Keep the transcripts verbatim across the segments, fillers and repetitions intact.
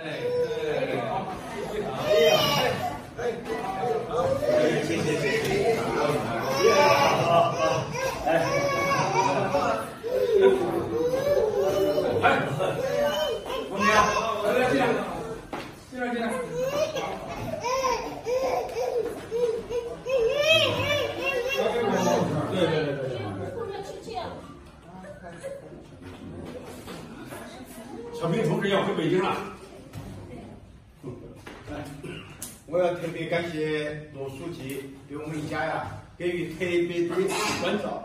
哎哎，好，哎呀，哎哎，好，谢谢谢谢，好好，哎，哎，红姐，来来进来，进来进来。 对对对对。小平同志要回北京了。 我要特别感谢罗书记对我们一家呀给予特别的关照。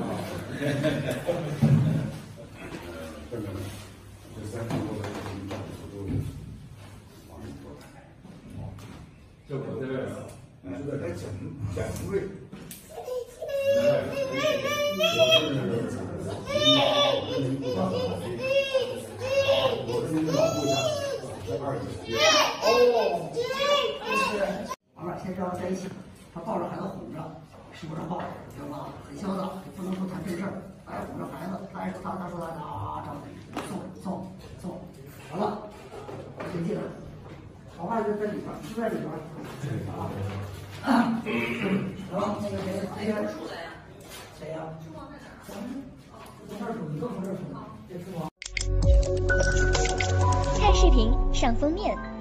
这三十多个人都往里头来。 这我在这儿， 嗯，这在正正位。 完了，先让他在一起，他抱着孩子哄着，手上抱着，知道吧？很潇洒，不能说谈正事儿，哎，哄着孩子，他还说他他说他啊，这送送送，完了，就进来，老爸就在里边，就在里边，啊，啊，好，那个谁，谁呀？谁呀？厨房在哪儿？从这儿走，你都从这儿走，这厨房。 看视频，上封面。